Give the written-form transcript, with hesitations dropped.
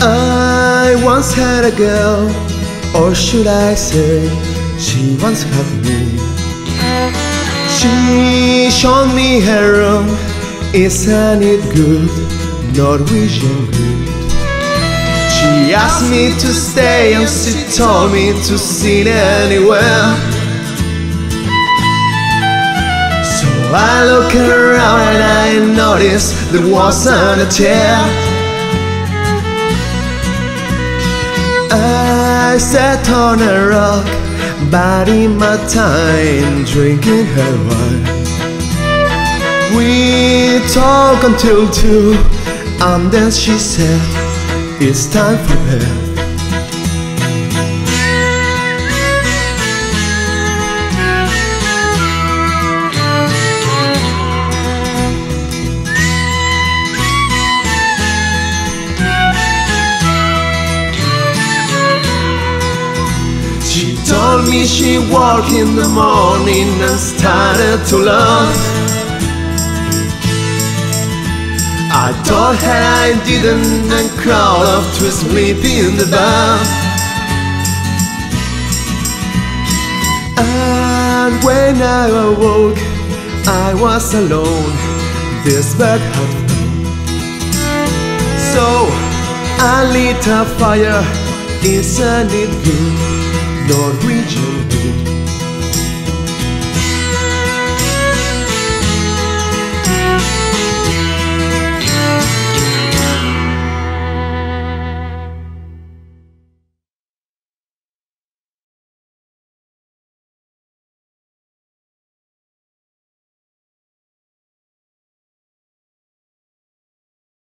I once had a girl, or should I say, she once had me. She showed me her room, isn't it good, Norwegian good. She asked me to stay and she told me to sit anywhere. So I looked around and I noticed there wasn't a chair. I sat on a rock, biding my time, drinking her wine. We talked until 2, and then she said, it's time for bed. She told me she woke in the morning and started to love. I told her I didn't and crawled off to sleep in the bed. And when I awoke, I was alone, this bed had flown. So I lit a fire, isn't it good, Norwegian good.